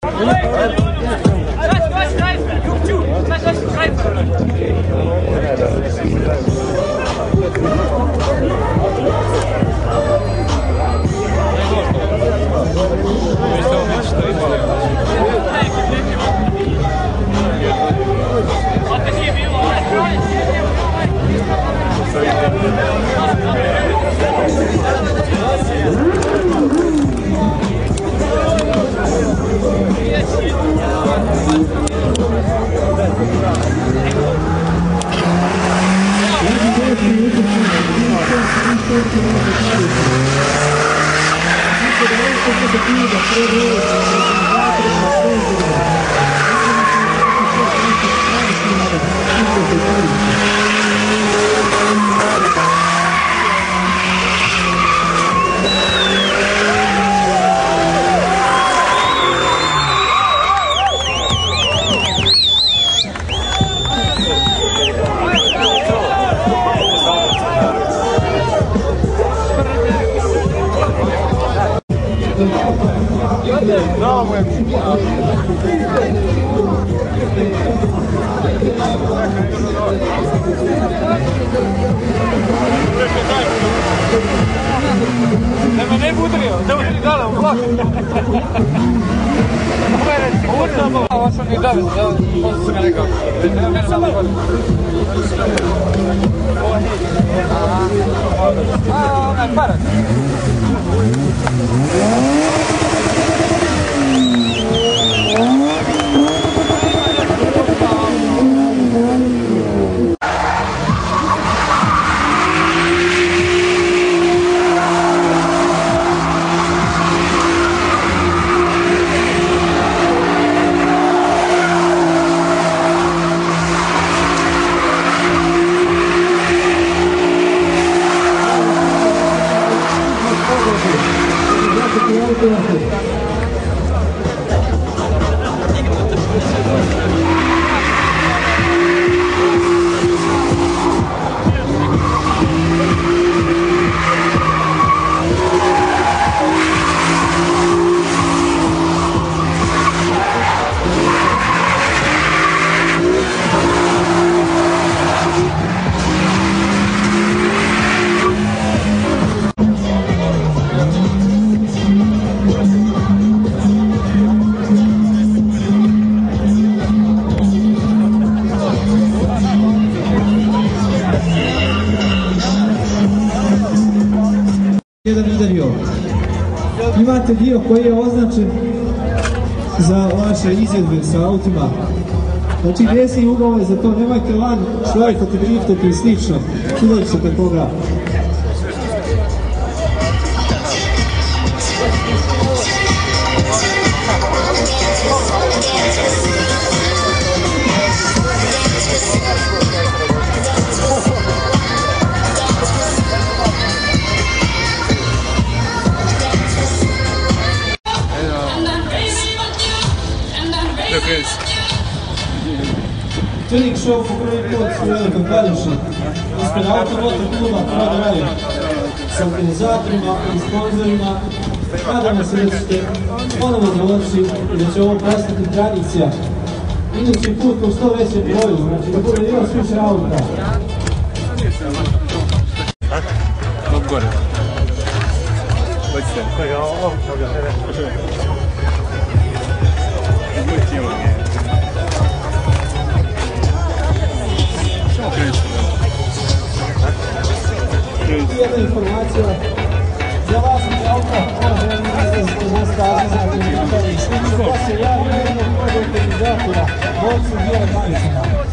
Nema ne budrio, da udri dole u vlak. Ovo sam mi dali, ovo sam mi rekao. Ne sam dobro. Onaj parat. Imate dio koji je označen za vaše izjedbe sa autima. Znači desni ugao je za to, nemojte van šlajfati, driftati i slično. Čuvat ćete toga. Tuning show po prvi put u Velikom Kladuši. Ispred Automoto kluba Proda Radio. Sa organizatorima i sponzorima. Nadamo se da ćete ponovo doći i da će ovo postati tradicija. Idući put u što većem broju, znači da bude još više auta. Top gore. Hoćete. Jedna informacija za vas i auto, može izlaziti iz mesta Aziza, koji se javi jednog od organizatora, Borcu Dijela Manicina.